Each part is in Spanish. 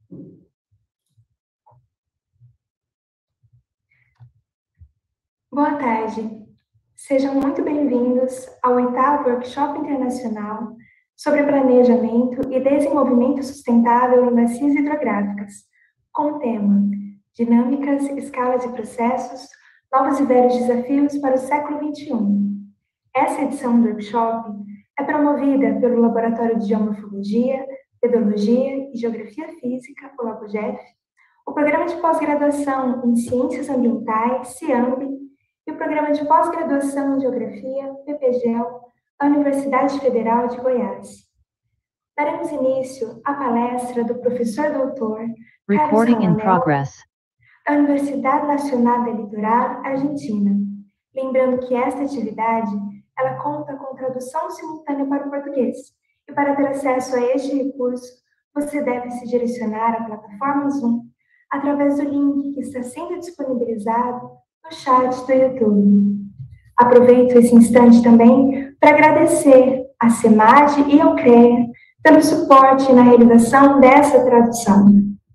Boa tarde. Sejam muito bem-vindos ao 8º Workshop Internacional sobre Planejamento e Desenvolvimento Sustentável em Bacias Hidrográficas, com o tema Dinâmicas, Escalas e Processos, Novos e Velhos Desafios para o Século XXI. Essa edição do workshop é promovida pelo Laboratório de Geomorfologia, Pedologia e Geografia Física, o LaboGeF, o Programa de Pós-Graduação em Ciências Ambientais, CIAMB, e o Programa de Pós-Graduação em Geografia, PPGEL, da Universidade Federal de Goiás. Daremos início à palestra do professor doutor Carlos Ramonel, da Universidade Nacional del Litoral, Argentina. Lembrando que esta atividade ela conta com tradução simultânea para o português. E para ter acesso a este recurso, você deve se direcionar à plataforma Zoom através do link que está sendo disponibilizado no chat do YouTube. Aproveito esse instante também para agradecer à CEMAD e ao CREA pelo suporte na realização dessa tradução.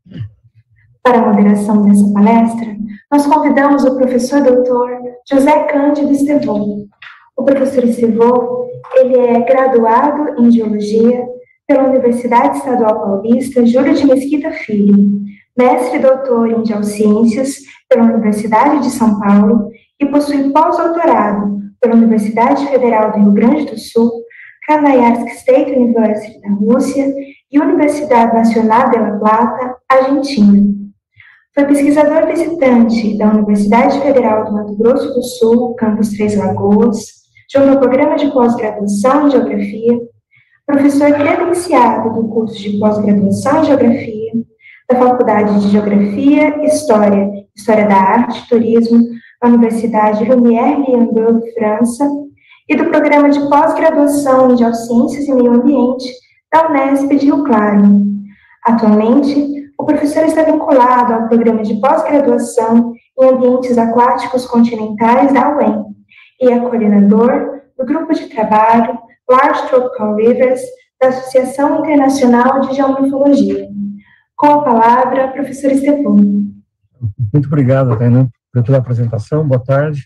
Para a moderação dessa palestra, nós convidamos o professor doutor José Cândido Estevão. O professor Estevão, ele é graduado em Geologia pela Universidade Estadual Paulista Júlio de Mesquita Filho, mestre e doutor em Geociências pela Universidade de São Paulo e possui pós-doutorado pela Universidade Federal do Rio Grande do Sul, Krasnoyarsk State University da Rússia e Universidade Nacional de La Plata, Argentina. Foi pesquisador visitante da Universidade Federal do Mato Grosso do Sul, campus Três Lagoas, junto ao programa de pós-graduação em Geografia, professor credenciado do curso de pós-graduação em Geografia, da Faculdade de Geografia, História da Arte e Turismo, da Universidade Lumière-Lyon, França, e do Programa de Pós-Graduação em Geociências e Meio Ambiente da Unesp de Rio Claro. Atualmente, o professor está vinculado ao Programa de Pós-Graduação em Ambientes Aquáticos Continentais da UEM e é coordenador do Grupo de Trabalho Large Tropical Rivers da Associação Internacional de Geomorfologia. Com a palavra, professor Estevão. Muito obrigado, Tainá, pela apresentação. Boa tarde.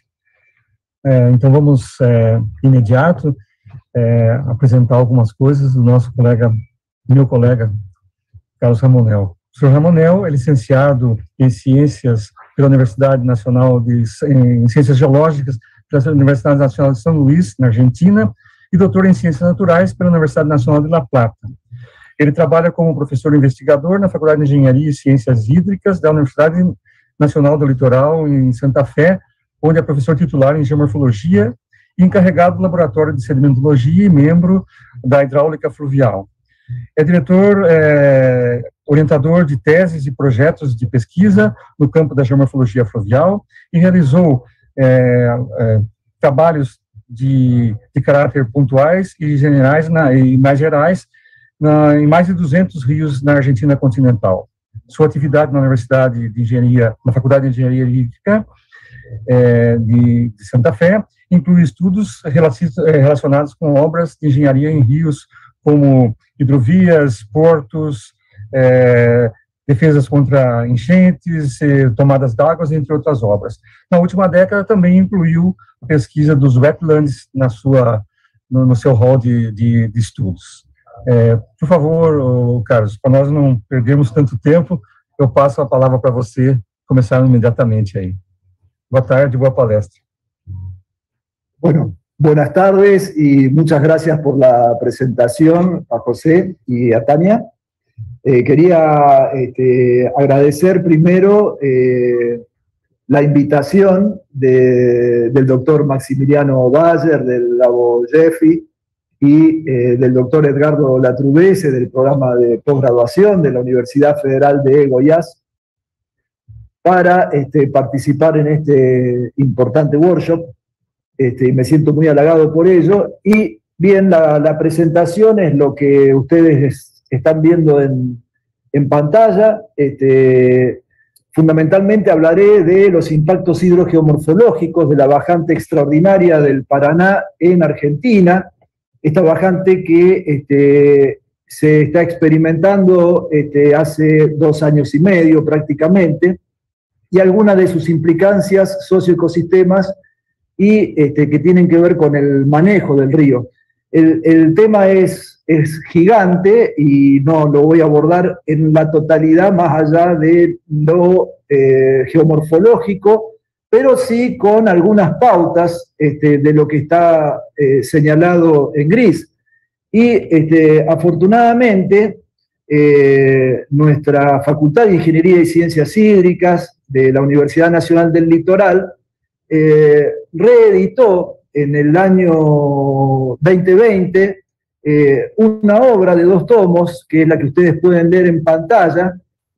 Então, vamos, imediato, apresentar algumas coisas do nosso colega, meu colega, Carlos Ramonel. O professor Ramonel é licenciado em Ciências pela Universidade Nacional em Ciências Geológicas pela Universidade Nacional de São Luís, na Argentina, e doutor em Ciências Naturais pela Universidade Nacional de La Plata. Ele trabalha como professor investigador na Faculdade de Engenharia e Ciências Hídricas da Universidade Nacional do Litoral, em Santa Fé, onde é professor titular em Geomorfologia e encarregado do Laboratório de Sedimentologia e membro da Hidráulica Fluvial. É diretor, orientador de teses e projetos de pesquisa no campo da geomorfologia fluvial e realizou trabalhos de caráter pontuais e generais e mais gerais em mais de 200 rios na Argentina continental. Sua atividade na Universidade de Engenharia, na Faculdade de Engenharia Hídrica de Santa Fé, inclui estudos relacionados com obras de engenharia em rios, como hidrovias, portos, defesas contra enchentes, tomadas d'água, entre outras obras. Na última década também incluiu a pesquisa dos wetlands no seu rol de estudos. Por favor, Carlos, para nós não perdermos tanto tempo, eu passo a palavra para você começar imediatamente aí. Boa tarde, boa palestra. Bueno, buenas tardes y muchas gracias por la presentación a José y a Tania. Quería agradecer primero la invitación del doctor Maximiliano Bayer, del LaboGeF, y del doctor Edgardo Latrubese, del programa de posgraduación de la Universidad Federal de Goiás, para participar en este importante workshop, y me siento muy halagado por ello. Y bien, la presentación es lo que ustedes están viendo en pantalla. Fundamentalmente hablaré de los impactos hidrogeomorfológicos de la bajante extraordinaria del Paraná en Argentina, esta bajante que se está experimentando hace 2 años y medio prácticamente, y algunas de sus implicancias socioecosistemas y que tienen que ver con el manejo del río. El tema es gigante y no lo voy a abordar en la totalidad más allá de lo geomorfológico, pero sí con algunas pautas de lo que está señalado en gris. Y afortunadamente nuestra Facultad de Ingeniería y Ciencias Hídricas de la Universidad Nacional del Litoral reeditó en el año 2020 una obra de 2 tomos, que es la que ustedes pueden leer en pantalla,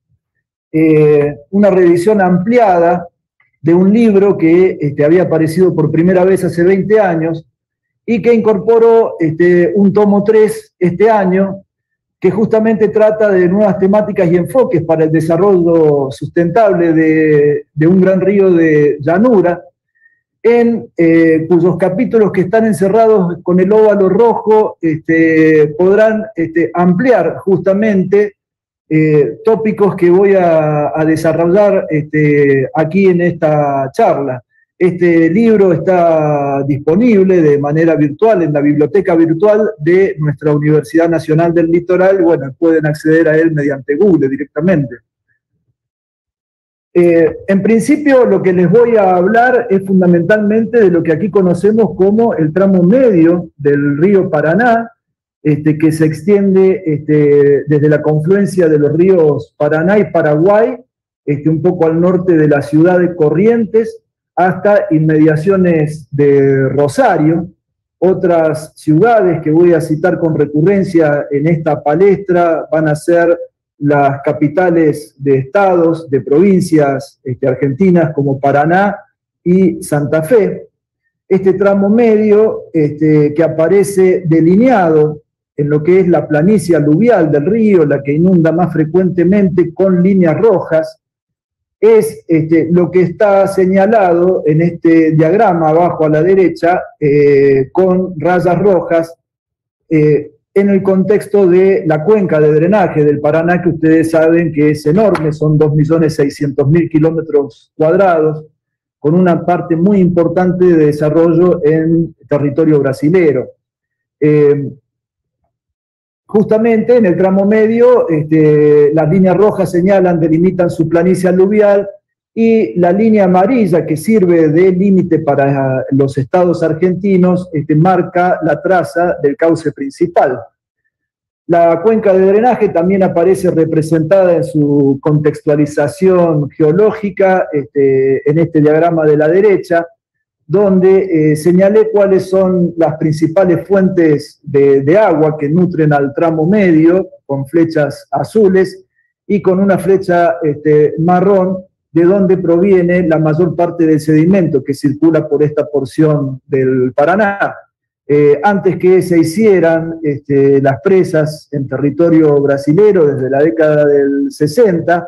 una reedición ampliada de un libro que había aparecido por primera vez hace 20 años y que incorporó un tomo 3 este año, que justamente trata de nuevas temáticas y enfoques para el desarrollo sustentable de un gran río de llanura, cuyos capítulos que están encerrados con el óvalo rojo podrán ampliar justamente tópicos que voy a desarrollar aquí en esta charla. Este libro está disponible de manera virtual en la biblioteca virtual de nuestra Universidad Nacional del Litoral. Bueno, pueden acceder a él mediante Google directamente. En principio, lo que les voy a hablar es fundamentalmente de lo que aquí conocemos como el tramo medio del río Paraná, que se extiende desde la confluencia de los ríos Paraná y Paraguay, un poco al norte de la ciudad de Corrientes, hasta inmediaciones de Rosario. Otras ciudades que voy a citar con recurrencia en esta palestra van a ser las capitales de estados, de provincias argentinas como Paraná y Santa Fe. Este tramo medio que aparece delineado en lo que es la planicie aluvial del río, la que inunda más frecuentemente con líneas rojas, es lo que está señalado en este diagrama abajo a la derecha con rayas rojas en el contexto de la cuenca de drenaje del Paraná, que ustedes saben que es enorme, son 2.600.000 kilómetros cuadrados, con una parte muy importante de desarrollo en territorio brasilero. Justamente en el tramo medio, las líneas rojas señalan, delimitan su planicie aluvial, y la línea amarilla, que sirve de límite para los estados argentinos, marca la traza del cauce principal. La cuenca de drenaje también aparece representada en su contextualización geológica en este diagrama de la derecha, donde señalé cuáles son las principales fuentes de agua que nutren al tramo medio, con flechas azules, y con una flecha marrón, de donde proviene la mayor parte del sedimento que circula por esta porción del Paraná. Antes que se hicieran las presas en territorio brasilero desde la década del 60,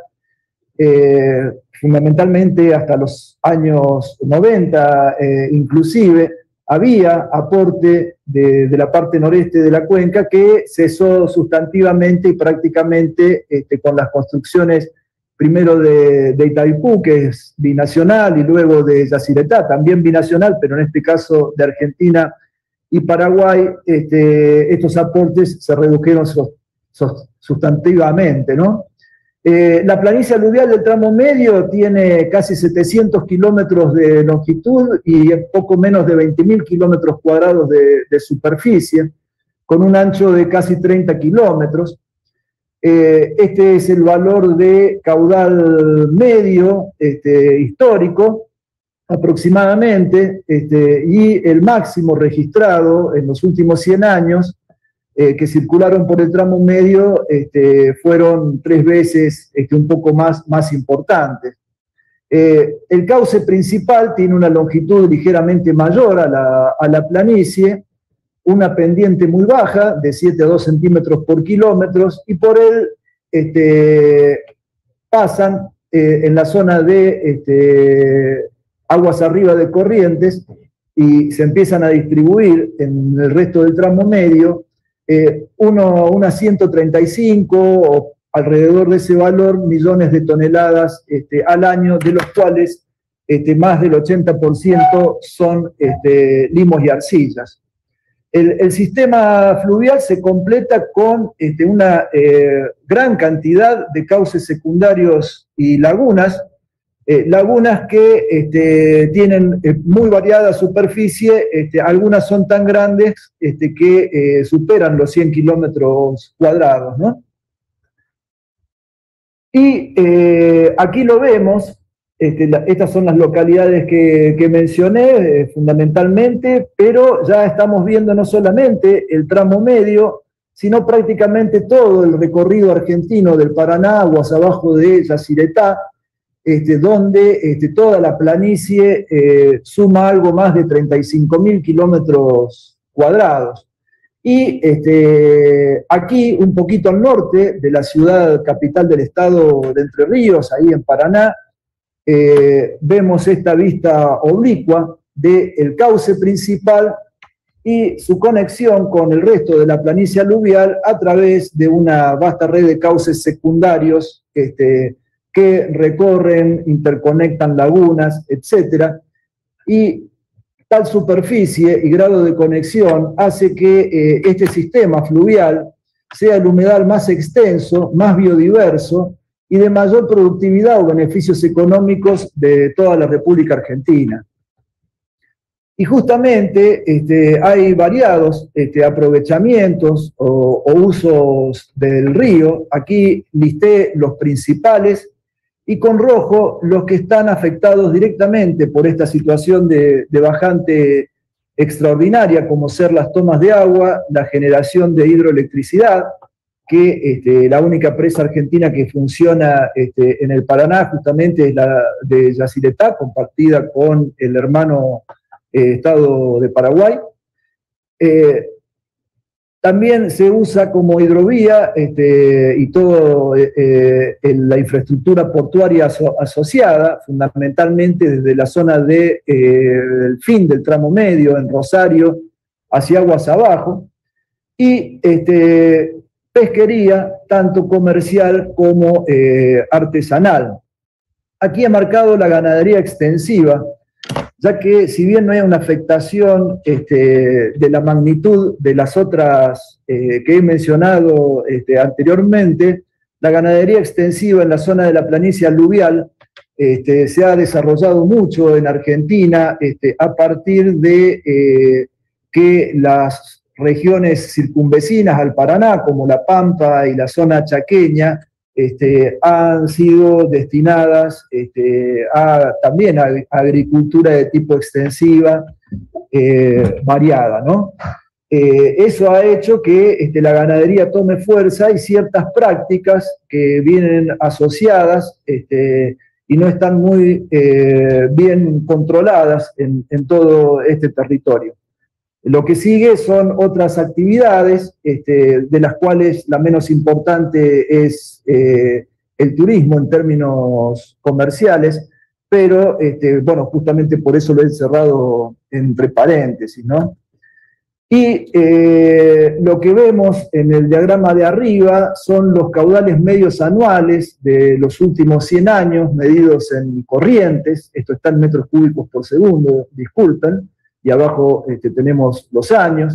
fundamentalmente hasta los años 90 inclusive, había aporte de la parte noreste de la cuenca que cesó sustantivamente y prácticamente con las construcciones primero de Itaipú, que es binacional, y luego de Yacyretá, también binacional, pero en este caso de Argentina y Paraguay, estos aportes se redujeron sustantivamente, ¿no? La planicie aluvial del tramo medio tiene casi 700 kilómetros de longitud y poco menos de 20.000 kilómetros cuadrados de superficie, con un ancho de casi 30 kilómetros. Este es el valor de caudal medio histórico, aproximadamente, y el máximo registrado en los últimos 100 años, que circularon por el tramo medio, fueron 3 veces un poco más importantes. El cauce principal tiene una longitud ligeramente mayor a la planicie, una pendiente muy baja, de 7 a 2 centímetros por kilómetros, y por él pasan en la zona de aguas arriba de Corrientes, y se empiezan a distribuir en el resto del tramo medio unas 135 o alrededor de ese valor millones de toneladas al año, de los cuales más del 80% son limos y arcillas. El sistema fluvial se completa con una gran cantidad de cauces secundarios y lagunas, lagunas que tienen muy variada superficie, algunas son tan grandes que superan los 100 kilómetros cuadrados, ¿no? Y aquí lo vemos. Estas son las localidades que mencioné fundamentalmente, pero ya estamos viendo no solamente el tramo medio, sino prácticamente todo el recorrido argentino del Paraná, aguas abajo de Yacyretá, donde toda la planicie suma algo más de 35.000 kilómetros cuadrados. Y aquí, un poquito al norte de la ciudad capital del estado de Entre Ríos, ahí en Paraná, vemos esta vista oblicua del cauce principal y su conexión con el resto de la planicie aluvial a través de una vasta red de cauces secundarios que recorren, interconectan lagunas, etc. Y tal superficie y grado de conexión hace que este sistema fluvial sea el humedal más extenso, más biodiverso y de mayor productividad o beneficios económicos de toda la República Argentina. Y justamente hay variados aprovechamientos o usos del río. Aquí listé los principales y con rojo los que están afectados directamente por esta situación de bajante extraordinaria, como ser las tomas de agua, la generación de hidroelectricidad, que la única presa argentina que funciona en el Paraná justamente es la de Yacyretá, compartida con el hermano estado de Paraguay. También se usa como hidrovía y toda la infraestructura portuaria asociada, fundamentalmente desde la zona del fin del tramo medio, en Rosario, hacia aguas abajo, y pesquería, tanto comercial como artesanal. Aquí he marcado la ganadería extensiva, ya que si bien no hay una afectación de la magnitud de las otras que he mencionado anteriormente, la ganadería extensiva en la zona de la planicie aluvial se ha desarrollado mucho en Argentina a partir de que las regiones circunvecinas al Paraná, como La Pampa y la zona chaqueña, han sido destinadas también a agricultura de tipo extensiva, variada, ¿no? Eso ha hecho que la ganadería tome fuerza y ciertas prácticas que vienen asociadas y no están muy bien controladas en todo este territorio. Lo que sigue son otras actividades, de las cuales la menos importante es el turismo en términos comerciales, pero bueno, justamente por eso lo he encerrado entre paréntesis, ¿no? Y lo que vemos en el diagrama de arriba son los caudales medios anuales de los últimos 100 años, medidos en corrientes. Esto está en metros cúbicos por segundo, disculpen, y abajo tenemos los años.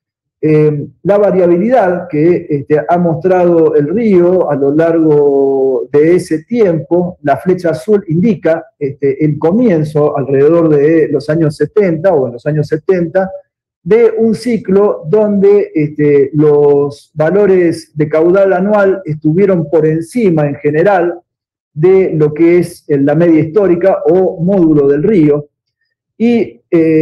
La variabilidad que ha mostrado el río a lo largo de ese tiempo, la flecha azul indica el comienzo alrededor de los años 70 o en los años 70, de un ciclo donde los valores de caudal anual estuvieron por encima en general de lo que es la media histórica o módulo del río, y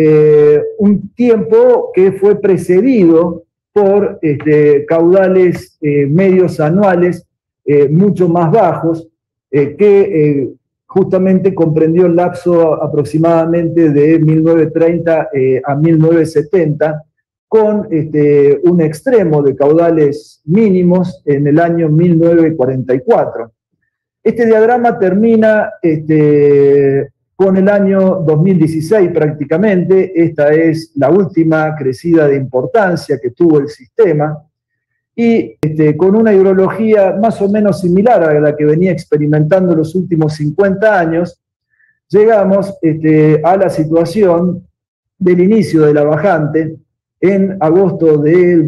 un tiempo que fue precedido por caudales medios anuales mucho más bajos, que justamente comprendió el lapso aproximadamente de 1930 a 1970, con un extremo de caudales mínimos en el año 1944. Este diagrama termina con el año 2016 prácticamente. Esta es la última crecida de importancia que tuvo el sistema, y con una hidrología más o menos similar a la que venía experimentando los últimos 50 años, llegamos a la situación del inicio de la bajante en agosto del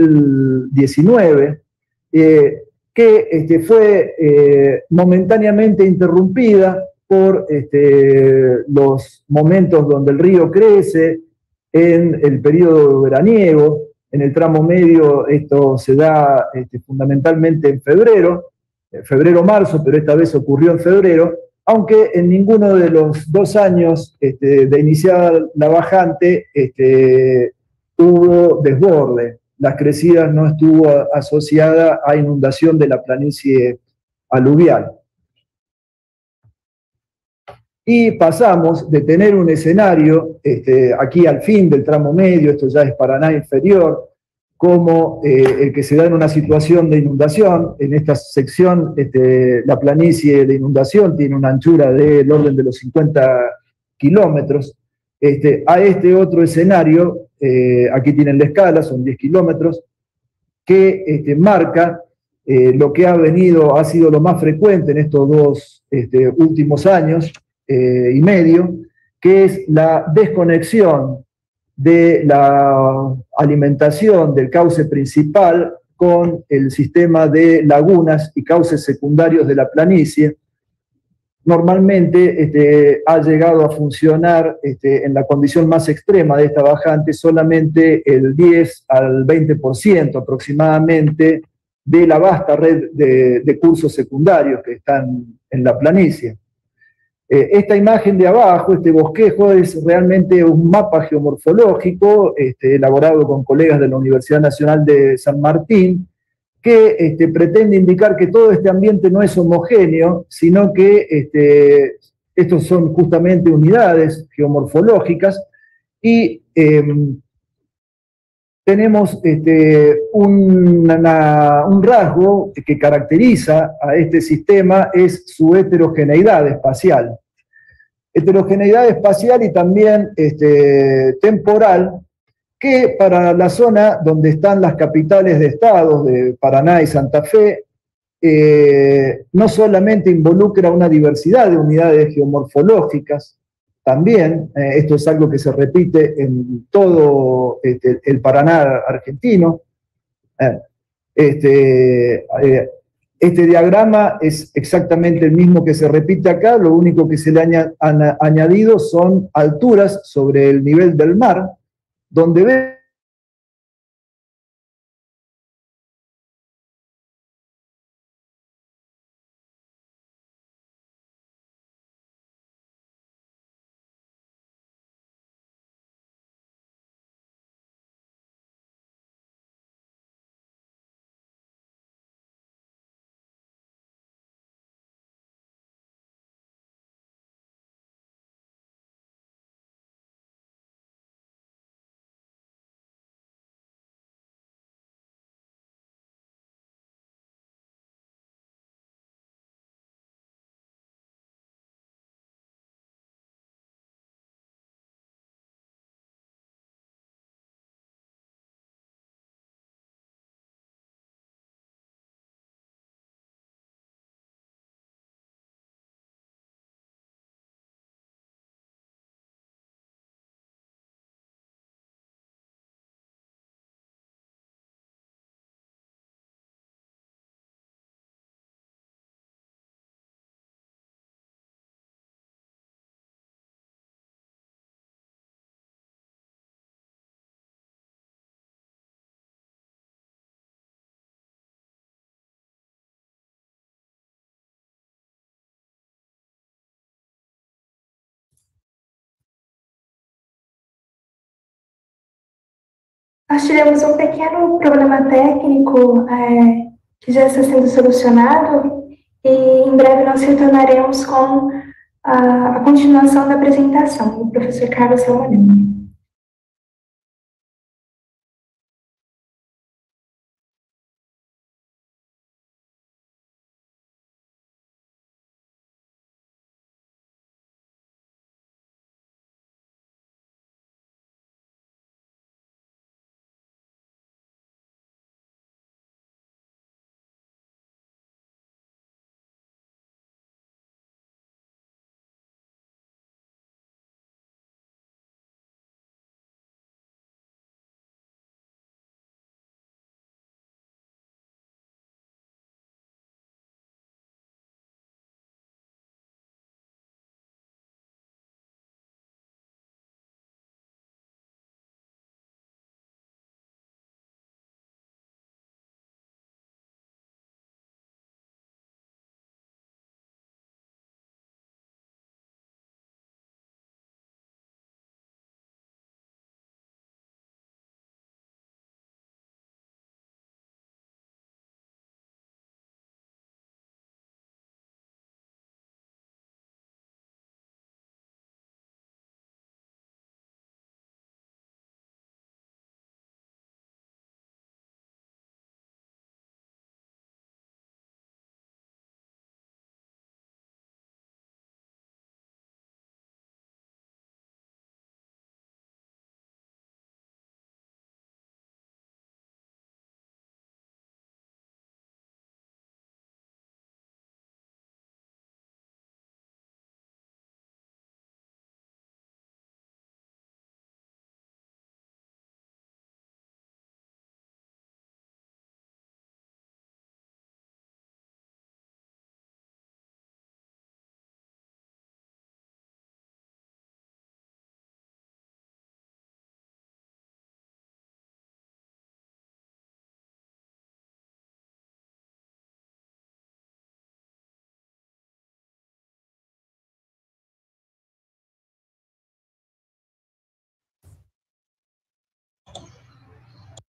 2019, que fue momentáneamente interrumpida por los momentos donde el río crece, en el periodo veraniego. En el tramo medio esto se da fundamentalmente en febrero-marzo, pero esta vez ocurrió en febrero, aunque en ninguno de los 2 años de iniciada la bajante hubo desborde. Las crecidas no estuvo asociada a inundación de la planicie aluvial. Y pasamos de tener un escenario, aquí al fin del tramo medio, esto ya es Paraná inferior, como el que se da en una situación de inundación. En esta sección, la planicie de inundación tiene una anchura del orden de los 50 kilómetros. A este otro escenario, aquí tienen la escala, son 10 kilómetros, que marca lo que ha sido lo más frecuente en estos 2 últimos años y medio, que es la desconexión de la alimentación del cauce principal con el sistema de lagunas y cauces secundarios de la planicie. Normalmente ha llegado a funcionar en la condición más extrema de esta bajante solamente el 10 al 20% aproximadamente de la vasta red de cursos secundarios que están en la planicie. Esta imagen de abajo, este bosquejo, es realmente un mapa geomorfológico elaborado con colegas de la Universidad Nacional de San Martín, que pretende indicar que todo este ambiente no es homogéneo, sino que estos son justamente unidades geomorfológicas y tenemos un rasgo que caracteriza a este sistema, es su heterogeneidad espacial. Heterogeneidad espacial y también temporal, que para la zona donde están las capitales de estados de Paraná y Santa Fe, no solamente involucra una diversidad de unidades geomorfológicas, también, esto es algo que se repite en todo el Paraná argentino. Este diagrama es exactamente el mismo que se repite acá, lo único que se le han añadido son alturas sobre el nivel del mar, donde ve Nós tivemos um pequeno problema técnico que já está sendo solucionado e em breve nós retornaremos com a continuação da apresentação do professor Carlos Ramonel.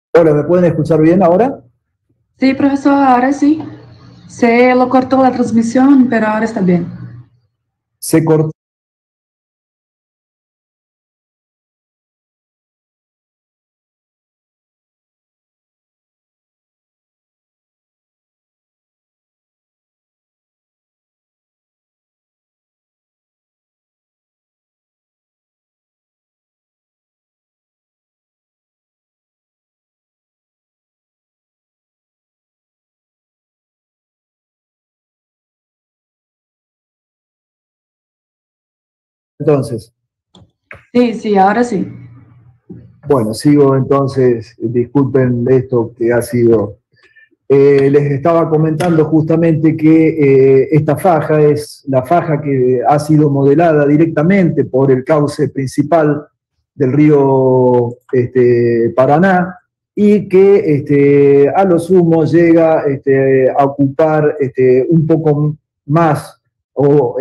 Hola, ¿me pueden escuchar bien ahora? Sí, profesor, ahora sí. Se lo cortó la transmisión, pero ahora está bien. Se cortó. Entonces, Sí, ahora sí. bueno, sigo entonces, disculpen esto que ha sido. Les estaba comentando justamente que esta faja es la faja que ha sido modelada directamente por el cauce principal del río Paraná y que a lo sumo llega a ocupar un poco más o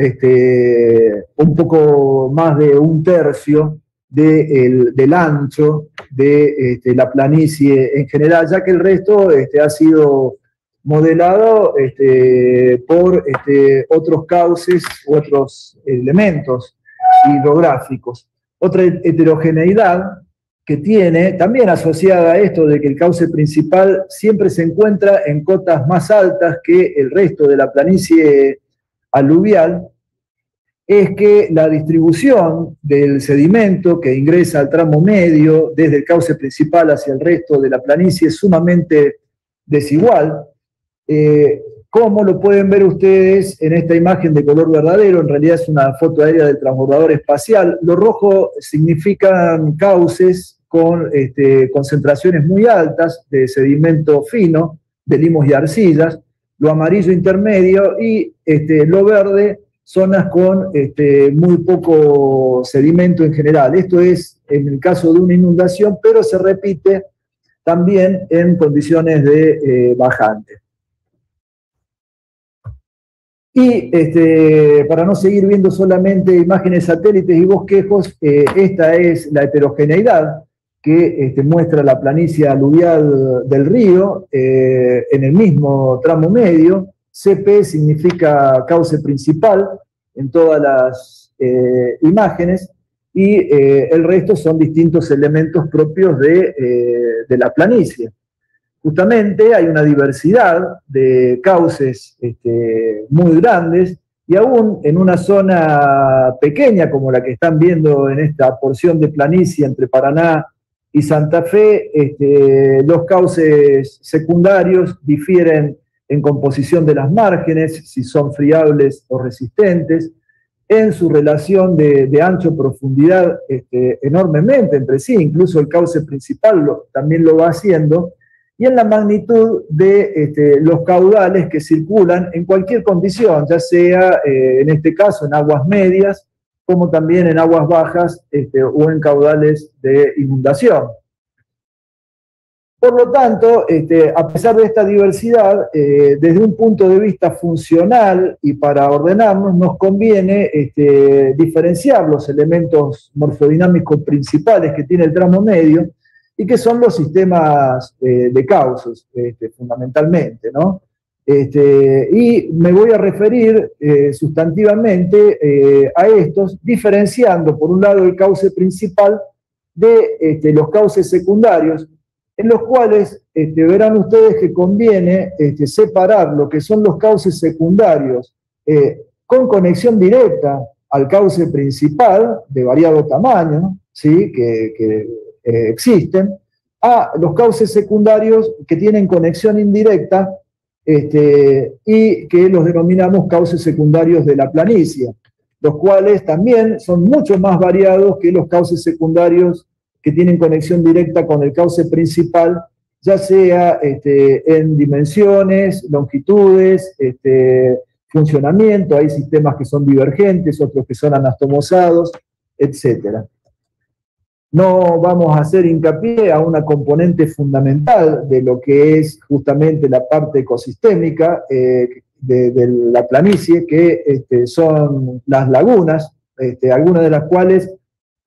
un poco más de un tercio del ancho de la planicie en general, ya que el resto ha sido modelado por otros cauces, otros elementos hidrográficos. Otra heterogeneidad que tiene, también asociada a esto de que el cauce principal siempre se encuentra en cotas más altas que el resto de la planicie aluvial, es que la distribución del sedimento que ingresa al tramo medio desde el cauce principal hacia el resto de la planicie es sumamente desigual. Como lo pueden ver ustedes en esta imagen de color verdadero, en realidad es una foto aérea del transbordador espacial. Lo rojo significan cauces con concentraciones muy altas de sedimento fino, de limos y arcillas, lo amarillo intermedio y lo verde, zonas con muy poco sedimento en general. Esto es en el caso de una inundación, pero se repite también en condiciones de bajante. Y para no seguir viendo solamente imágenes satélites y bosquejos, esta es la heterogeneidad que muestra la planicie aluvial del río en el mismo tramo medio. CP significa cauce principal en todas las imágenes y el resto son distintos elementos propios de la planicie. Justamente hay una diversidad de cauces muy grandes y aún en una zona pequeña como la que están viendo en esta porción de planicie entre Paraná y Santa Fe, los cauces secundarios difieren en composición de las márgenes, si son friables o resistentes, en su relación de ancho-profundidad enormemente entre sí, incluso el cauce principal también lo va haciendo, y en la magnitud de los caudales que circulan en cualquier condición, ya sea en este caso en aguas medias, como también en aguas bajas o en caudales de inundación. Por lo tanto, a pesar de esta diversidad, desde un punto de vista funcional y para ordenarnos, nos conviene diferenciar los elementos morfodinámicos principales que tiene el tramo medio y que son los sistemas de cauces, fundamentalmente, ¿no? Y me voy a referir sustantivamente a estos, diferenciando por un lado el cauce principal de los cauces secundarios, en los cuales verán ustedes que conviene separar lo que son los cauces secundarios con conexión directa al cauce principal de variado tamaño, ¿sí? que existen, a los cauces secundarios que tienen conexión indirecta y que los denominamos cauces secundarios de la planicie, los cuales también son mucho más variados que los cauces secundarios que tienen conexión directa con el cauce principal, ya sea en dimensiones, longitudes, funcionamiento. Hay sistemas que son divergentes, otros que son anastomosados, etc. No vamos a hacer hincapié a una componente fundamental de lo que es justamente la parte ecosistémica de la planicie, que son las lagunas, algunas de las cuales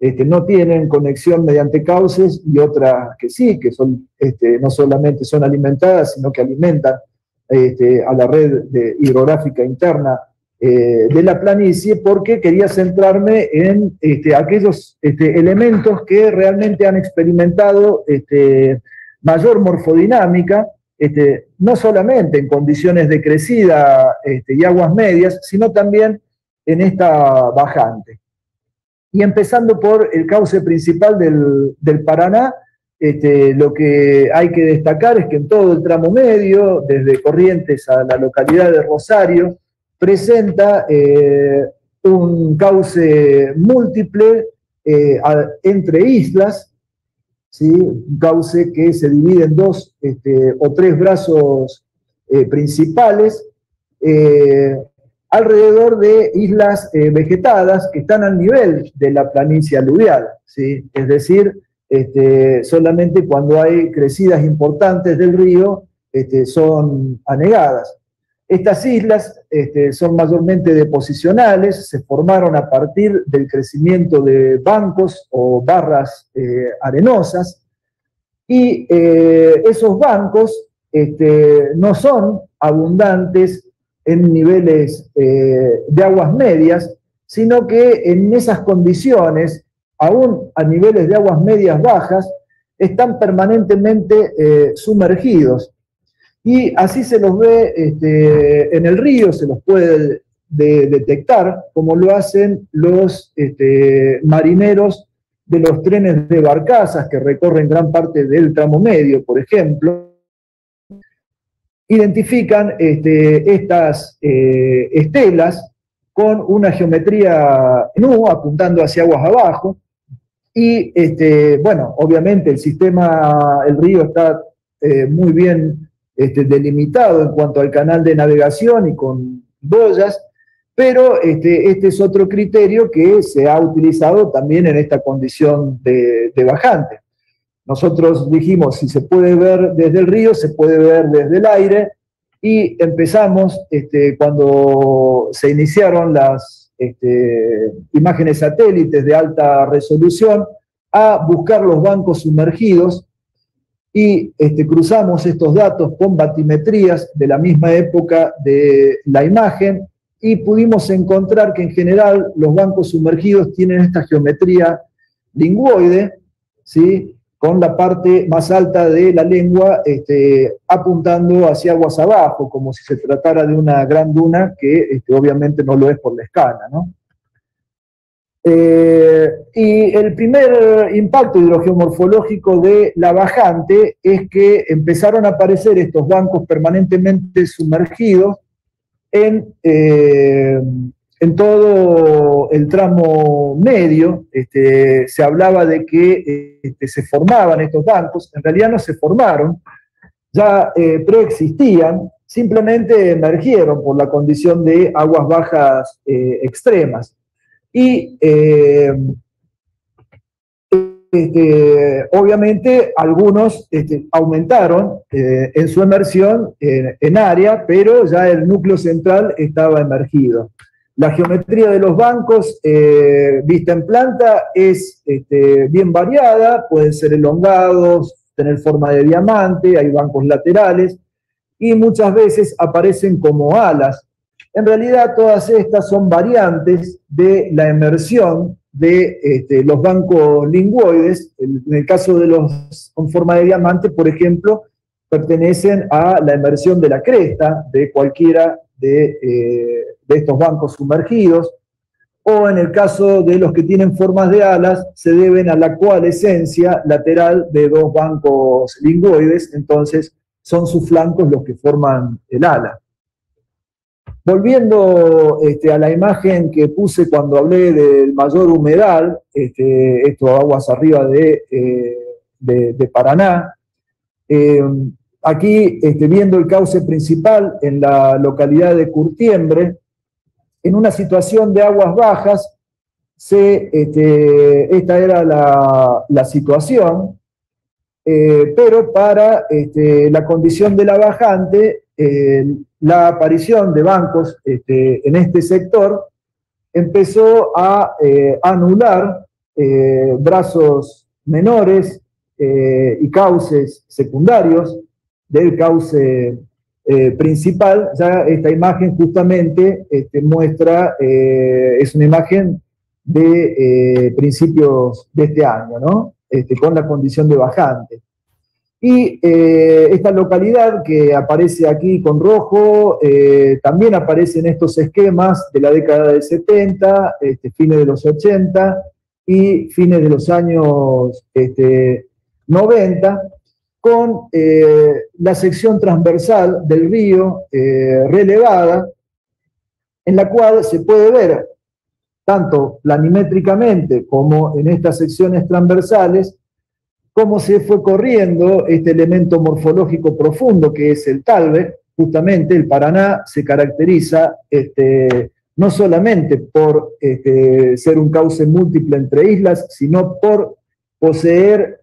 no tienen conexión mediante cauces y otras que sí, que son, no solamente son alimentadas, sino que alimentan a la red hidrográfica interna de la planicie, porque quería centrarme en aquellos elementos que realmente han experimentado mayor morfodinámica, no solamente en condiciones de crecida y aguas medias, sino también en esta bajante. Y empezando por el cauce principal del Paraná, lo que hay que destacar es que en todo el tramo medio, desde Corrientes a la localidad de Rosario, presenta un cauce múltiple entre islas, ¿sí? Un cauce que se divide en dos o tres brazos principales, alrededor de islas vegetadas que están al nivel de la planicie aluvial, ¿sí? Es decir, solamente cuando hay crecidas importantes del río son anegadas. Estas islas son mayormente deposicionales, se formaron a partir del crecimiento de bancos o barras arenosas, y esos bancos no son abundantes en niveles de aguas medias, sino que en esas condiciones, aún a niveles de aguas medias bajas, están permanentemente sumergidos. Y así se los ve en el río, se los puede detectar, como lo hacen los marineros de los trenes de barcazas que recorren gran parte del tramo medio, por ejemplo. Identifican estas estelas con una geometría en U, apuntando hacia aguas abajo, y bueno, obviamente el río está muy bien delimitado en cuanto al canal de navegación y con boyas, pero este es otro criterio que se ha utilizado también en esta condición de bajante. Nosotros dijimos, si se puede ver desde el río, se puede ver desde el aire, y empezamos, cuando se iniciaron las imágenes satélites de alta resolución, a buscar los bancos sumergidos, y cruzamos estos datos con batimetrías de la misma época de la imagen, y pudimos encontrar que en general los bancos sumergidos tienen esta geometría lingüoide, ¿sí?, con la parte más alta de la lengua apuntando hacia aguas abajo, como si se tratara de una gran duna, que obviamente no lo es por la escala, ¿no? Y el primer impacto hidrogeomorfológico de la bajante es que empezaron a aparecer estos bancos permanentemente sumergidos en todo el tramo medio. Se hablaba de que se formaban estos bancos. En realidad no se formaron, ya preexistían, simplemente emergieron por la condición de aguas bajas extremas. Y obviamente algunos aumentaron en su emersión en área, pero ya el núcleo central estaba emergido. La geometría de los bancos vista en planta es bien variada, pueden ser elongados, tener forma de diamante, hay bancos laterales, y muchas veces aparecen como alas. En realidad todas estas son variantes de la emersión de los bancos lingüoides. En el caso de los con forma de diamante, por ejemplo, pertenecen a la emersión de la cresta de cualquiera de estos bancos sumergidos, o en el caso de los que tienen formas de alas, se deben a la coalescencia lateral de dos bancos lingüoides, entonces son sus flancos los que forman el ala. Volviendo a la imagen que puse cuando hablé del mayor humedal, esto aguas arriba de Paraná, aquí viendo el cauce principal en la localidad de Curtiembre, en una situación de aguas bajas, esta era la situación, pero para la condición de la bajante, la aparición de bancos en este sector empezó a anular brazos menores y cauces secundarios del cauce principal. Ya esta imagen justamente muestra, es una imagen de principios de este año, ¿no? Con la condición de bajante. Y esta localidad que aparece aquí con rojo, también aparece en estos esquemas de la década del 70, fines de los 80 y fines de los años 90, con la sección transversal del río relevada, en la cual se puede ver, tanto planimétricamente como en estas secciones transversales, cómo se fue corriendo este elemento morfológico profundo que es el talve. Justamente el Paraná se caracteriza no solamente por ser un cauce múltiple entre islas, sino por poseer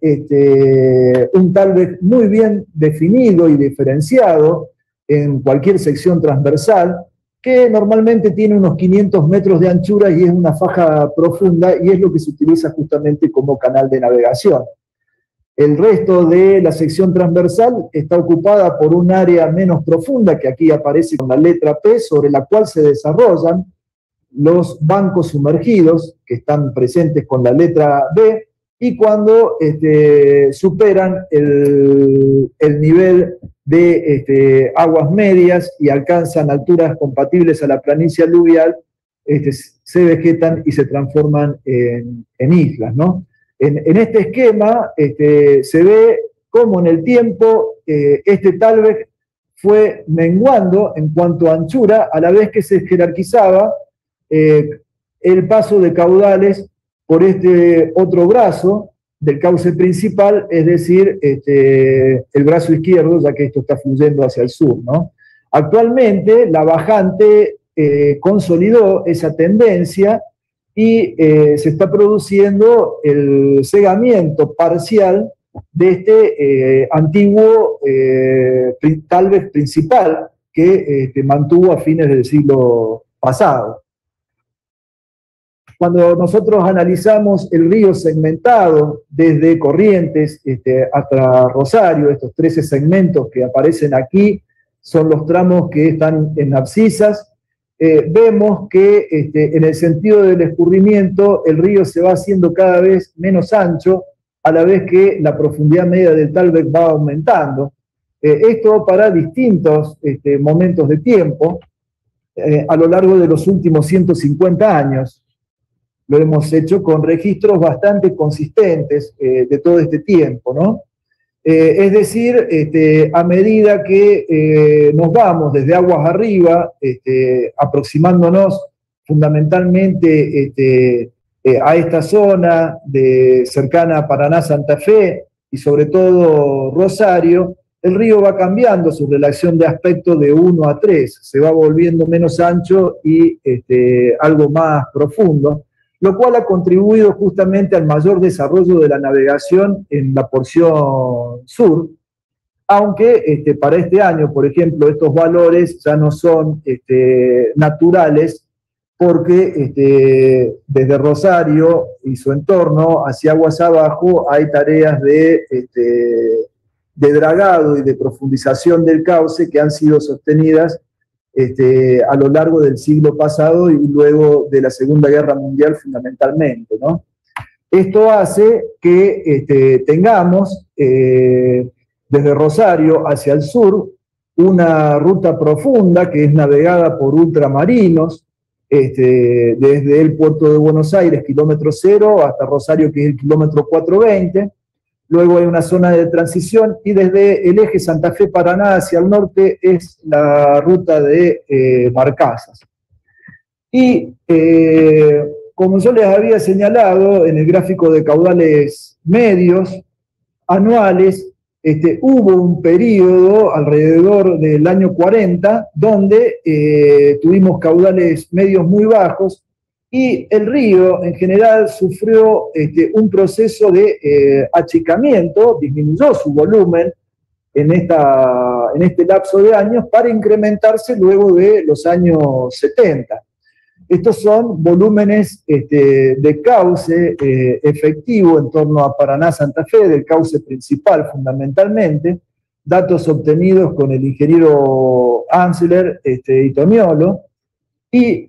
un talve muy bien definido y diferenciado en cualquier sección transversal, que normalmente tiene unos 500 metros de anchura y es una faja profunda, y es lo que se utiliza justamente como canal de navegación. El resto de la sección transversal está ocupada por un área menos profunda, que aquí aparece con la letra P, sobre la cual se desarrollan los bancos sumergidos, que están presentes con la letra B, y cuando superan el nivel de aguas medias y alcanzan alturas compatibles a la planicie aluvial, se vegetan y se transforman en islas, ¿no? En este esquema se ve cómo en el tiempo este talve fue menguando en cuanto a anchura, a la vez que se jerarquizaba el paso de caudales por este otro brazo del cauce principal, es decir, el brazo izquierdo, ya que esto está fluyendo hacia el sur, ¿no? Actualmente la bajante consolidó esa tendencia y se está produciendo el cegamiento parcial de este antiguo talve principal que mantuvo a fines del siglo pasado. Cuando nosotros analizamos el río segmentado desde Corrientes hasta Rosario, estos 13 segmentos que aparecen aquí son los tramos que están en abscisas, vemos que en el sentido del escurrimiento el río se va haciendo cada vez menos ancho, a la vez que la profundidad media del talve va aumentando. Esto para distintos momentos de tiempo a lo largo de los últimos 150 años. Lo hemos hecho con registros bastante consistentes de todo este tiempo, ¿no? Es decir, a medida que nos vamos desde aguas arriba, aproximándonos fundamentalmente a esta zona cercana a Paraná, Santa Fe y sobre todo Rosario, el río va cambiando su relación de aspecto de 1 a 3, se va volviendo menos ancho y algo más profundo, lo cual ha contribuido justamente al mayor desarrollo de la navegación en la porción sur, aunque para este año, por ejemplo, estos valores ya no son naturales, porque desde Rosario y su entorno hacia aguas abajo hay tareas de dragado y de profundización del cauce que han sido sostenidas a lo largo del siglo pasado y luego de la Segunda Guerra Mundial fundamentalmente, ¿no? Esto hace que tengamos desde Rosario hacia el sur una ruta profunda que es navegada por ultramarinos, desde el puerto de Buenos Aires, kilómetro 0, hasta Rosario, que es el kilómetro 420. Luego hay una zona de transición y desde el eje Santa Fe-Paraná hacia el norte es la ruta de barcazas. Y como yo les había señalado en el gráfico de caudales medios anuales, hubo un periodo alrededor del año 40 donde tuvimos caudales medios muy bajos y el río en general sufrió un proceso de achicamiento, disminuyó su volumen en este lapso de años para incrementarse luego de los años 70. estos son volúmenes de cauce efectivo en torno a Paraná-Santa Fe, del cauce principal fundamentalmente, datos obtenidos con el ingeniero Ansler y Toniolo, y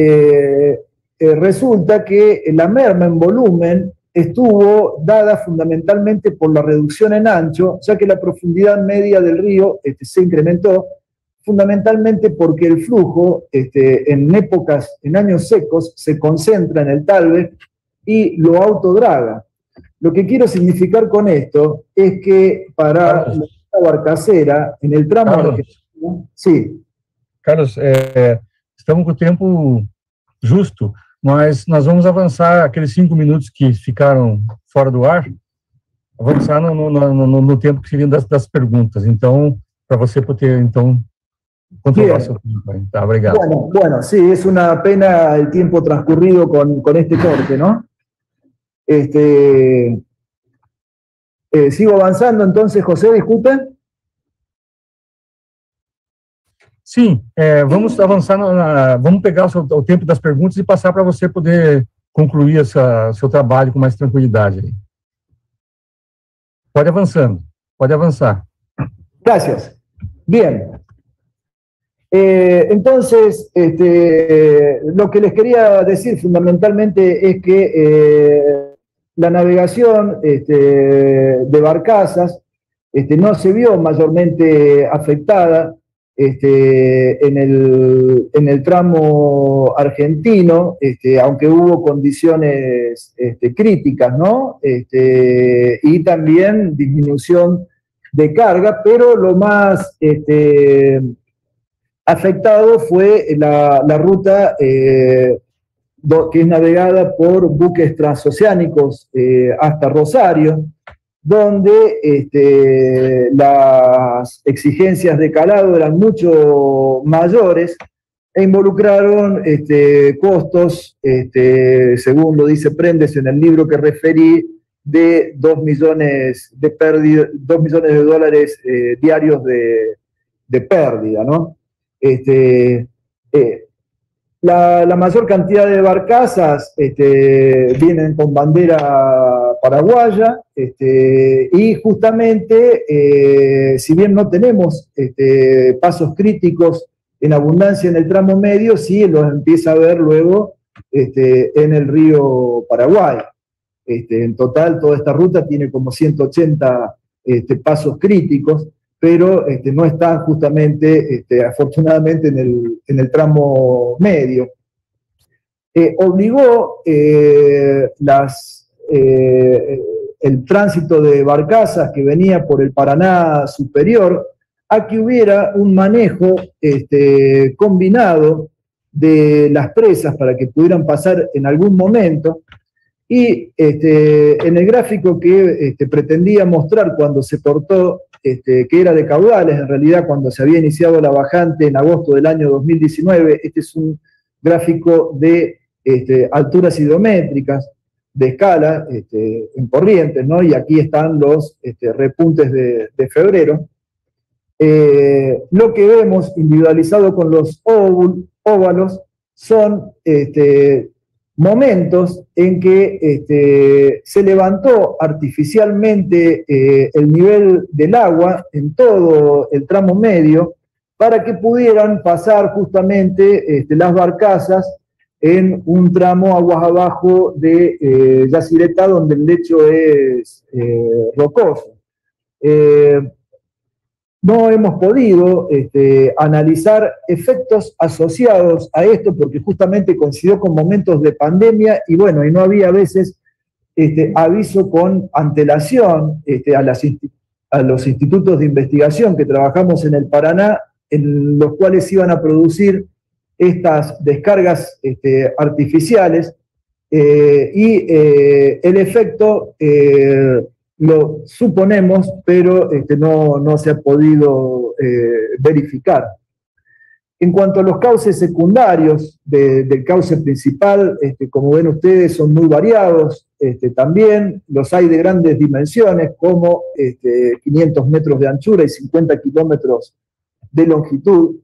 resulta que la merma en volumen estuvo dada fundamentalmente por la reducción en ancho, ya que la profundidad media del río se incrementó, fundamentalmente porque el flujo en años secos, se concentra en el talve y lo autodraga. Lo que quiero significar con esto es que para la barcacera, en el tramo argentino... Sí. Carlos, estamos com o tempo justo, mas nós vamos avançar aqueles 5 minutos que ficaram fora do ar, avançar no tempo que seria das perguntas. Então, para você poder, então, controlar seu tempo. Tá, obrigado. Bueno, sí, es una pena el tiempo transcurrido con este corte, ¿no? Sigo avanzando, entonces, José, disculpe. Sim, vamos avançar, vamos pegar o tempo das perguntas e passar para você poder concluir seu trabalho com mais tranquilidade. Pode avançar. Gracias. Bien. Entonces, lo que les quería decir fundamentalmente es que la navegación de barcazas no se vio mayormente afectada en el tramo argentino, aunque hubo condiciones críticas, ¿no? Y también disminución de carga, pero lo más afectado fue la ruta que es navegada por buques transoceánicos hasta Rosario, donde las exigencias de calado eran mucho mayores e involucraron costos, según lo dice Prendes en el libro que referí, de 2 millones de pérdida, $2 millones diarios de pérdida, ¿no? La mayor cantidad de barcazas vienen con bandera paraguaya, y justamente, si bien no tenemos pasos críticos en abundancia en el tramo medio, sí los empieza a ver luego en el río Paraguay. En total, toda esta ruta tiene como 180 pasos críticos, pero no están justamente, afortunadamente, en el tramo medio. Obligó el tránsito de barcazas que venía por el Paraná superior a que hubiera un manejo combinado de las presas para que pudieran pasar en algún momento. Y en el gráfico que pretendía mostrar cuando se cortó, que era de caudales, en realidad cuando se había iniciado la bajante en agosto del año 2019, este es un gráfico de alturas hidrométricas, de escala, en corrientes, ¿no? Y aquí están los repuntes de febrero. Lo que vemos individualizado con los óvalos son momentos en que se levantó artificialmente el nivel del agua en todo el tramo medio para que pudieran pasar justamente las barcazas en un tramo aguas abajo de Yacyretá, donde el lecho es rocoso. No hemos podido analizar efectos asociados a esto porque justamente coincidió con momentos de pandemia y bueno, y no había a veces aviso con antelación a los institutos de investigación que trabajamos en el Paraná, en los cuales iban a producir estas descargas artificiales, y el efecto lo suponemos, pero no se ha podido verificar. En cuanto a los cauces secundarios del cauce principal, como ven ustedes, son muy variados. También los hay de grandes dimensiones, como 500 metros de anchura y 50 kilómetros de longitud.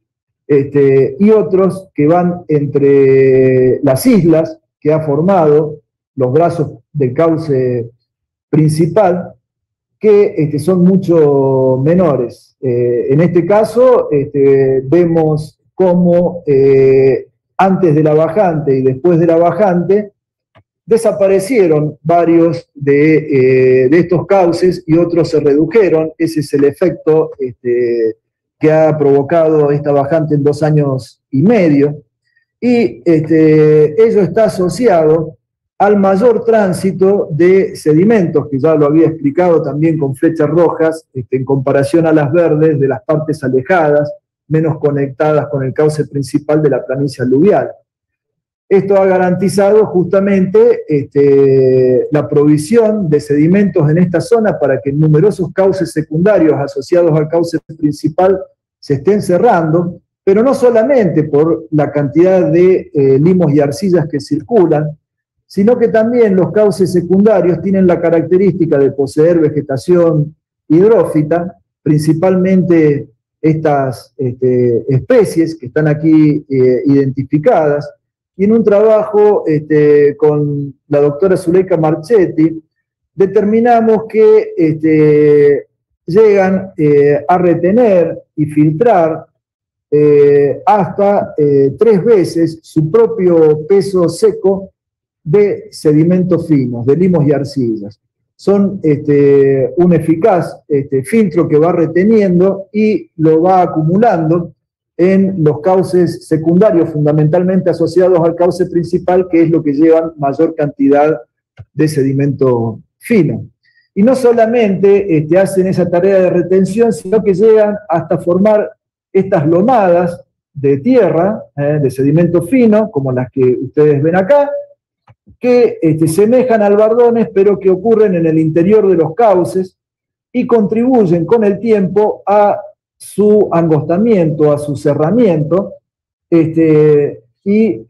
y otros que van entre las islas que ha formado los brazos del cauce principal, que son mucho menores. En este caso, vemos cómo antes de la bajante y después de la bajante desaparecieron varios de estos cauces y otros se redujeron. Ese es el efecto que ha provocado esta bajante en 2 años y medio. Y ello está asociado al mayor tránsito de sedimentos, que ya lo había explicado también con flechas rojas, en comparación a las verdes de las partes alejadas, menos conectadas con el cauce principal de la planicie aluvial. Esto ha garantizado justamente la provisión de sedimentos en esta zona para que numerosos cauces secundarios asociados al cauce principal se estén cerrando, pero no solamente por la cantidad de limos y arcillas que circulan, sino que también los cauces secundarios tienen la característica de poseer vegetación hidrófita, principalmente estas especies que están aquí identificadas, y en un trabajo con la doctora Zuleika Marchetti, determinamos que llegan a retener y filtrar hasta 3 veces su propio peso seco de sedimentos finos, de limos y arcillas. Son un eficaz filtro que va reteniendo y lo va acumulando en los cauces secundarios, fundamentalmente asociados al cauce principal, que es lo que llevan mayor cantidad de sedimento fino. Y no solamente hacen esa tarea de retención, sino que llegan hasta formar estas lomadas de tierra, de sedimento fino, como las que ustedes ven acá, que semejan a albardones, pero que ocurren en el interior de los cauces y contribuyen con el tiempo a su angostamiento, a su cerramiento, y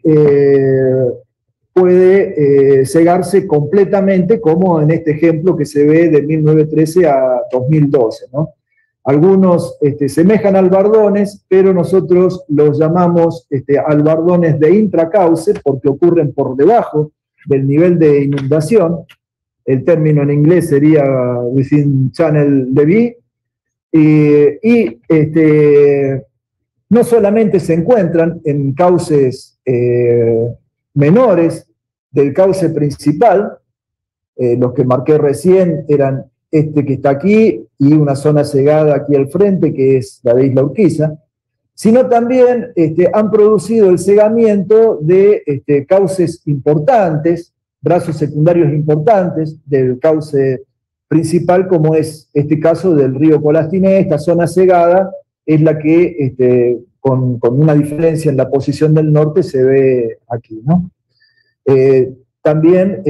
puede cegarse completamente, como en este ejemplo que se ve de 1913 a 2012, ¿no? Algunos semejan a albardones, pero nosotros los llamamos albardones de intracauce porque ocurren por debajo del nivel de inundación. El término en inglés sería within channel levee. Y no solamente se encuentran en cauces menores del cauce principal, los que marqué recién eran este que está aquí y una zona cegada aquí al frente, que es la de Isla Urquiza, sino también han producido el cegamiento de cauces importantes, brazos secundarios importantes del cauce principal, como es este caso del río Colastiné. Esta zona cegada es la que, con una diferencia en la posición del norte, se ve aquí, ¿no? También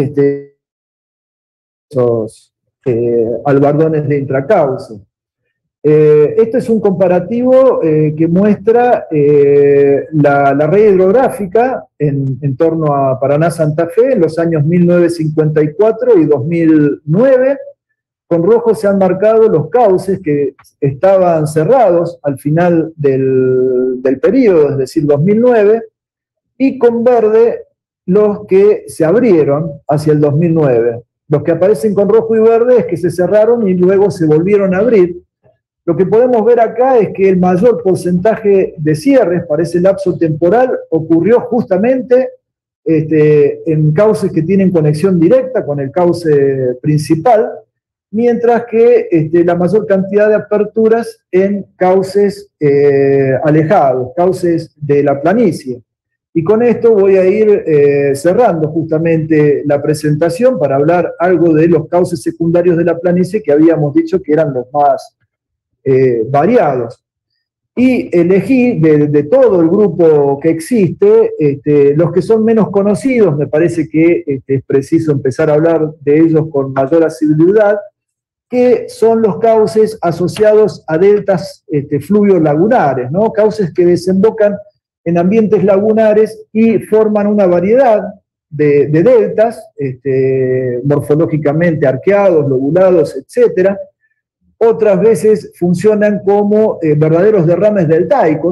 esos albardones de intracauce. Esto es un comparativo que muestra la red hidrográfica en torno a Paraná-Santa Fe en los años 1954 y 2009. Con rojo se han marcado los cauces que estaban cerrados al final del periodo, es decir, 2009, y con verde los que se abrieron hacia el 2009. Los que aparecen con rojo y verde es que se cerraron y luego se volvieron a abrir. Lo que podemos ver acá es que el mayor porcentaje de cierres para ese lapso temporal ocurrió justamente en cauces que tienen conexión directa con el cauce principal, mientras que la mayor cantidad de aperturas en cauces alejados, cauces de la planicie. Y con esto voy a ir cerrando justamente la presentación para hablar algo de los cauces secundarios de la planicie, que habíamos dicho que eran los más variados. Y elegí de todo el grupo que existe, los que son menos conocidos. Me parece que es preciso empezar a hablar de ellos con mayor asiduidad, que son los cauces asociados a deltas fluvio-lagunares, ¿no? Cauces que desembocan en ambientes lagunares y forman una variedad de deltas, morfológicamente arqueados, lobulados, etc. Otras veces funcionan como verdaderos derrames deltaicos,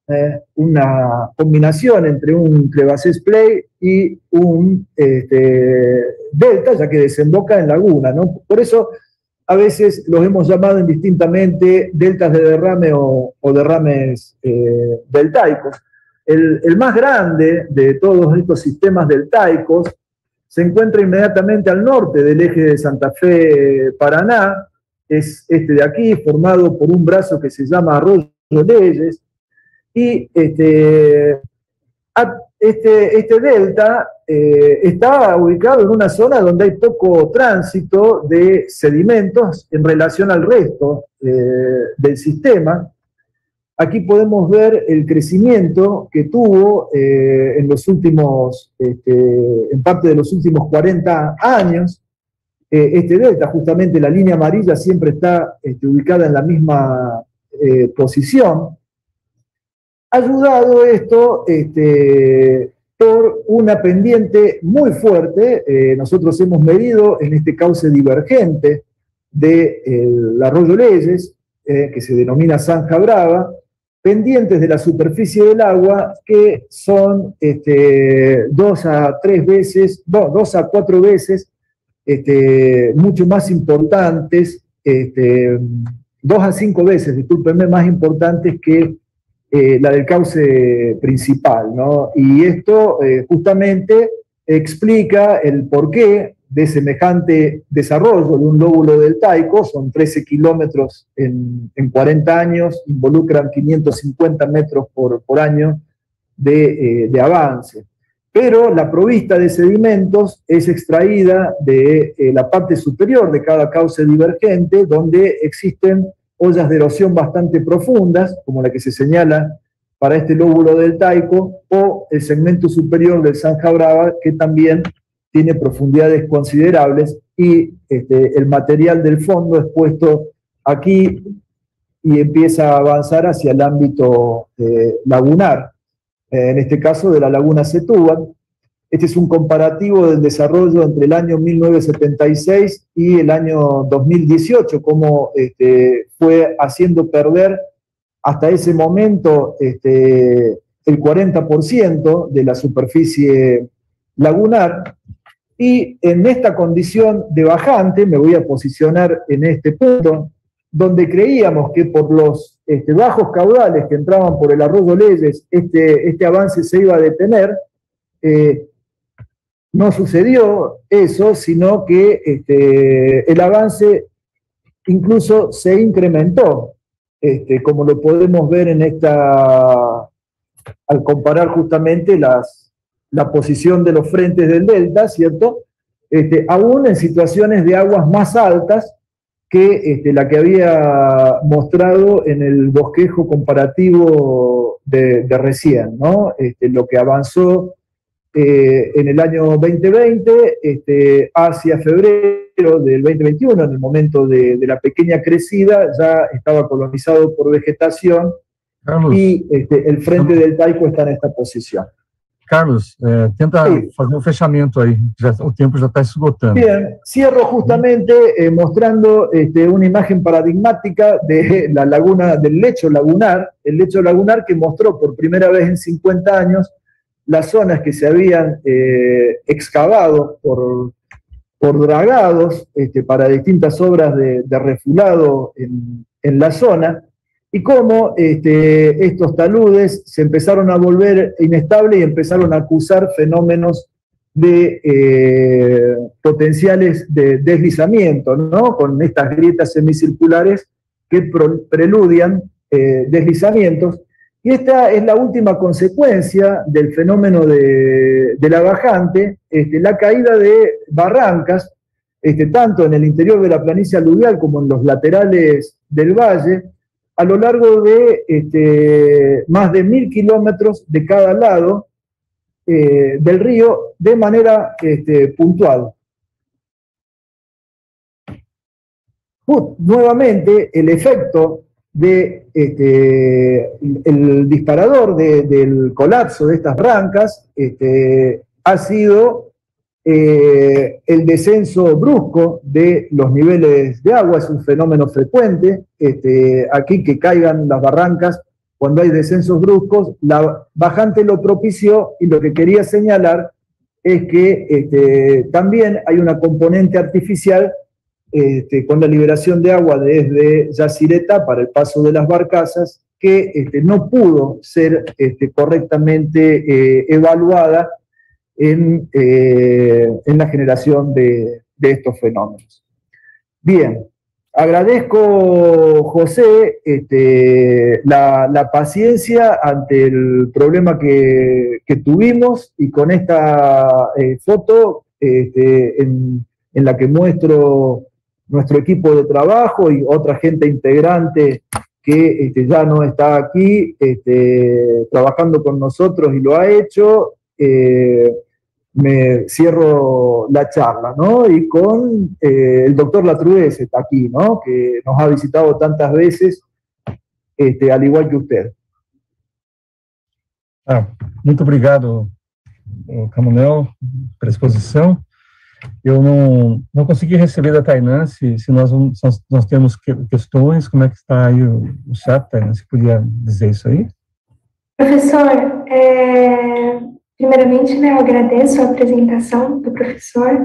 una combinación entre un crevassés play y un delta, ya que desemboca en laguna, ¿no? Por eso a veces los hemos llamado indistintamente deltas de derrame o derrames deltaicos. El más grande de todos estos sistemas deltaicos se encuentra inmediatamente al norte del eje de Santa Fe-Paraná, es este de aquí, formado por un brazo que se llama Arroyo Leyes, y este delta está ubicado en una zona donde hay poco tránsito de sedimentos en relación al resto del sistema. Aquí podemos ver el crecimiento que tuvo en los últimos, en parte de los últimos 40 años. Este delta, justamente la línea amarilla, siempre está ubicada en la misma posición. Ayudado esto por una pendiente muy fuerte. Nosotros hemos medido en este cauce divergente del Arroyo Leyes, que se denomina Zanja Brava, pendientes de la superficie del agua que son 2 a 4 veces mucho más importantes, 2 a 5 veces, discúlpenme, más importantes que la del cauce principal, ¿no? Y esto justamente explica el porqué de semejante desarrollo de un lóbulo deltaico. Son 13 kilómetros en 40 años, involucran 550 metros por año de avance. Pero la provista de sedimentos es extraída de la parte superior de cada cauce divergente, donde existen ollas de erosión bastante profundas, como la que se señala para este lóbulo deltaico, o el segmento superior del Zanja Brava, que también tiene profundidades considerables, y el material del fondo es puesto aquí y empieza a avanzar hacia el ámbito lagunar, en este caso de la laguna Setúbal. Este es un comparativo del desarrollo entre el año 1976 y el año 2018, cómo fue haciendo perder hasta ese momento el 40% de la superficie lagunar. Y en esta condición de bajante, me voy a posicionar en este punto, donde creíamos que por los bajos caudales que entraban por el Arroyo Leyes, este avance se iba a detener. No sucedió eso, sino que el avance incluso se incrementó, como lo podemos ver en al comparar justamente la posición de los frentes del delta, ¿cierto? Aún en situaciones de aguas más altas que la que había mostrado en el bosquejo comparativo de recién, ¿no? Lo que avanzó en el año 2020 hacia febrero del 2021, en el momento de la pequeña crecida, ya estaba colonizado por vegetación. Carlos, y el frente deltaico está en esta posición. Carlos, tenta fazer um fechamento aí, o tiempo ya está esgotando. Bien, cierro justamente mostrando una imagen paradigmática de la laguna, del lecho lagunar, el lecho lagunar que mostró por primera vez en 50 años las zonas que se habían excavado por dragados para distintas obras de refulado en la zona, y cómo estos taludes se empezaron a volver inestables y empezaron a acusar fenómenos de potenciales de deslizamiento, ¿no? Con estas grietas semicirculares que preludian deslizamientos. Y esta es la última consecuencia del fenómeno de la bajante, la caída de barrancas, tanto en el interior de la planicie aluvial como en los laterales del valle, a lo largo de más de 1000 kilómetros de cada lado del río de manera puntual. Nuevamente, el efecto de el disparador del colapso de estas barrancas ha sido el descenso brusco de los niveles de agua. Es un fenómeno frecuente aquí que caigan las barrancas cuando hay descensos bruscos, la bajante lo propició, y lo que quería señalar es que también hay una componente artificial con la liberación de agua desde Yacyretá para el paso de las barcazas, que no pudo ser correctamente evaluada en la generación de estos fenómenos. Bien, agradezco, José, la paciencia ante el problema que tuvimos, y con esta foto en la que muestro nuestro equipo de trabajo y otra gente integrante que ya no está aquí trabajando con nosotros y lo ha hecho, me cierro la charla, ¿no? Y con el doctor Latrués está aquí, ¿no? Que nos ha visitado tantas veces, al igual que usted. Muito obrigado, Camonel, pela exposição. Eu não consegui receber da Tainã se nós temos questões, como é que está aí o chat, Tainã, se podia dizer isso aí? Professor, primeiramente, né, eu agradeço a apresentação do professor.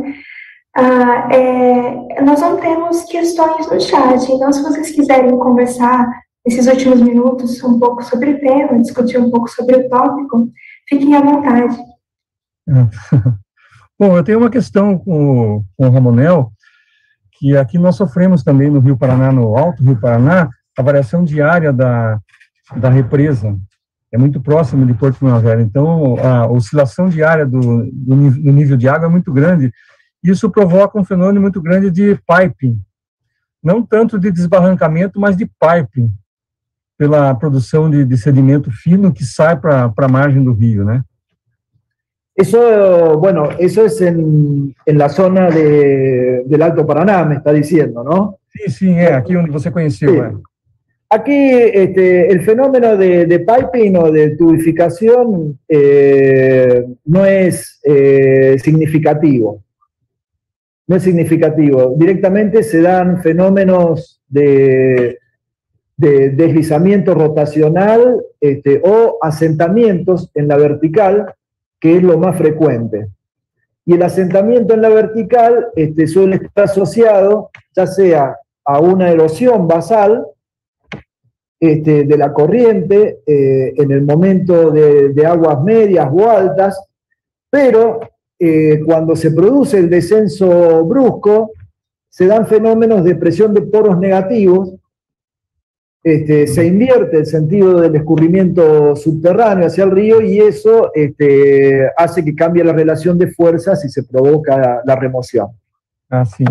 Nós não temos questões no chat, então se vocês quiserem conversar nesses últimos minutos um pouco sobre o tema, discutir um pouco sobre o tópico, fiquem à vontade. Bom, eu tenho uma questão com o Ramonel, que aqui nós sofremos também no Rio Paraná, no Alto Rio Paraná, a variação diária da represa. É muito próximo de Porto Primavera, então a oscilação diária do nível de água é muito grande. Isso provoca um fenômeno muito grande de piping, não tanto de desbarrancamento, mas de piping, pela produção de sedimento fino que sai para a margem do rio, né? Eso, bueno, eso es en la zona del Alto Paraná, me está diciendo, ¿no? Sí, aquí donde você conheceu. Sí. Aquí el fenómeno de piping o de tubificación no es significativo. No es significativo. Directamente se dan fenómenos de deslizamiento rotacional o asentamientos en la vertical, que es lo más frecuente. Y el asentamiento en la vertical suele estar asociado ya sea a una erosión basal de la corriente en el momento de aguas medias o altas, pero cuando se produce el descenso brusco, se dan fenómenos de presión de poros negativos, se invierte el sentido del escurrimiento subterráneo hacia el río, y eso hace que cambie la relación de fuerzas y se provoca la remoción. Sí.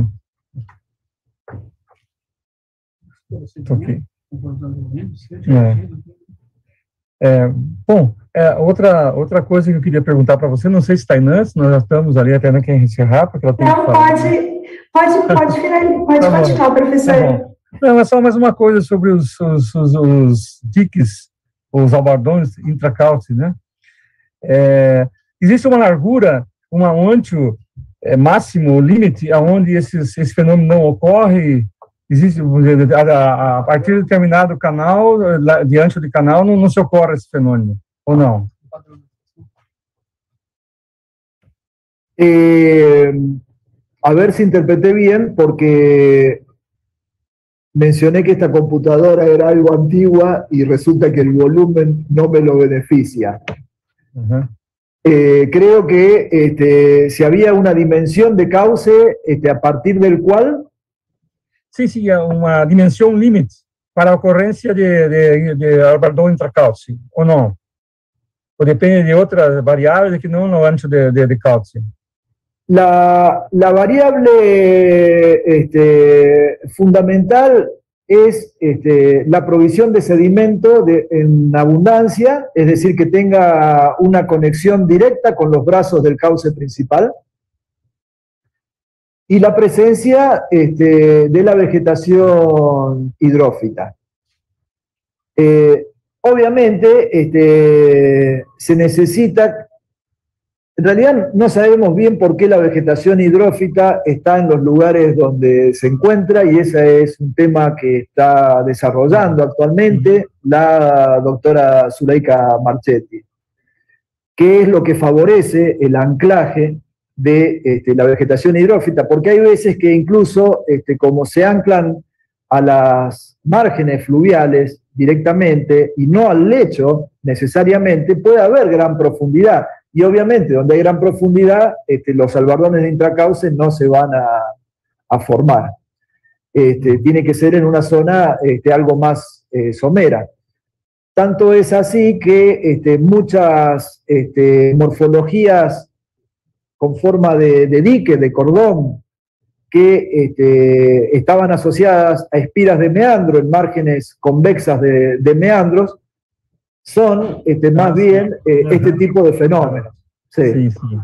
Ok. Bom, outra coisa que eu queria perguntar para você, não sei se está aí antes, nós já estamos ali, a Tainá quer encerrar, porque ela tem que falar. Pode continuar, professor. Não, é só mais uma coisa sobre os diques, os albardões intracálcios, né? Existe uma largura, um antio máximo, limite, aonde esse fenômeno não ocorre? Existe, a partir de determinado canal, diante do canal, não se ocorre esse fenômeno, ou não? A ver si interpreté bien, porque mencioné que esta computadora era algo antigua y resulta que el volumen no me lo beneficia. Uh-huh. Creo que si había una dimensión de cauce a partir del cual... Sim, uma dimensão limite para a ocorrência de albardão intracálcio, ou não? Ou depende de outras variáveis que não no ancho de cálcio? La variable fundamental es la provisión de sedimento en abundancia, es decir, que tenga una conexión directa con los brazos del cauce principal, y la presencia de la vegetación hidrófita. Obviamente se necesita en realidad no sabemos bien por qué la vegetación hidrófita está en los lugares donde se encuentra, y ese es un tema que está desarrollando actualmente la doctora Zuleika Marchetti. ¿Qué es lo que favorece el anclaje de la vegetación hidrófita? Porque hay veces que incluso, como se anclan a las márgenes fluviales directamente y no al lecho necesariamente, puede haber gran profundidad. Y obviamente, donde hay gran profundidad, los salvardones de intracauce no se van a formar. Tiene que ser en una zona algo más somera. Tanto es así que muchas morfologías con forma de dique, de cordón, que estaban asociadas a espiras de meandro en márgenes convexas de meandros, son más bien este tipo de fenómenos. Sim, sim.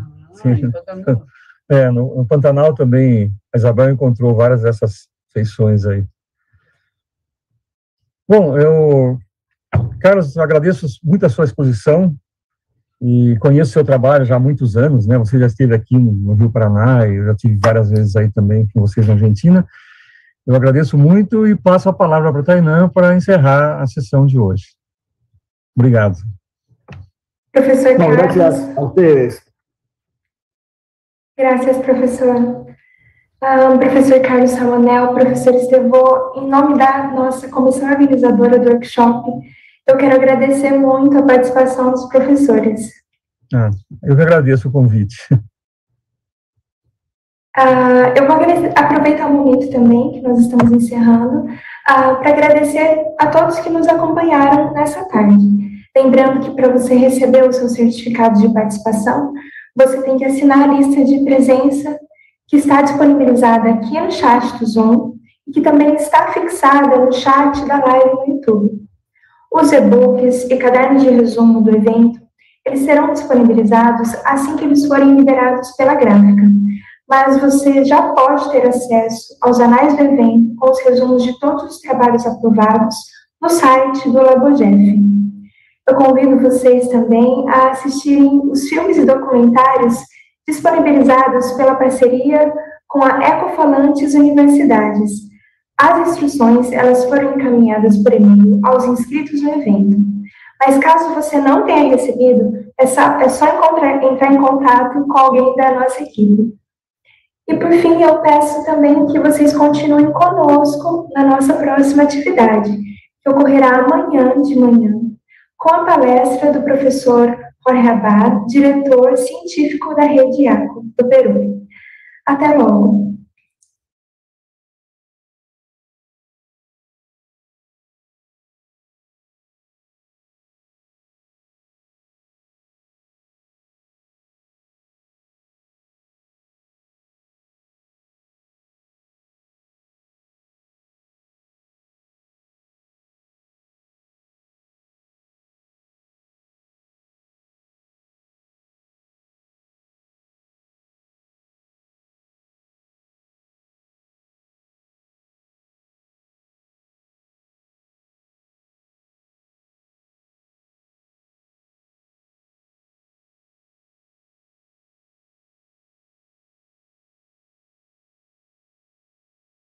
No Pantanal também, a Isabel encontrou várias dessas feições aí. Bom, Carlos, eu agradeço muito a sua exposição e conheço o seu trabalho já há muitos anos, né? Você já esteve aqui no Rio Paraná, e eu já estive várias vezes aí também com vocês na Argentina. Eu agradeço muito e passo a palavra para a Tainã para encerrar a sessão de hoje. Obrigado. Professor Carlos. Gracias a ustedes. Gracias, professor. Professor Carlos Samonel, professor Estevô, em nome da nossa comissão organizadora do workshop, eu quero agradecer muito a participação dos professores. Eu que agradeço o convite. Eu vou aproveitar o momento também, que nós estamos encerrando, para agradecer a todos que nos acompanharam nessa tarde. Lembrando que para você receber o seu certificado de participação, você tem que assinar a lista de presença que está disponibilizada aqui no chat do Zoom e que também está fixada no chat da live no YouTube. Os e-books e cadernos de resumo do evento, eles serão disponibilizados assim que eles forem liberados pela gráfica, mas você já pode ter acesso aos anais do evento com os resumos de todos os trabalhos aprovados no site do LaboJeff. Eu convido vocês também a assistirem os filmes e documentários disponibilizados pela parceria com a Ecofalantes Universidades. As instruções, elas foram encaminhadas por e-mail aos inscritos no evento. Mas caso você não tenha recebido, é só entrar em contato com alguém da nossa equipe. E por fim, eu peço também que vocês continuem conosco na nossa próxima atividade, que ocorrerá amanhã de manhã, com a palestra do professor Jorge Abad, diretor científico da Rede IACO do Peru. Até logo!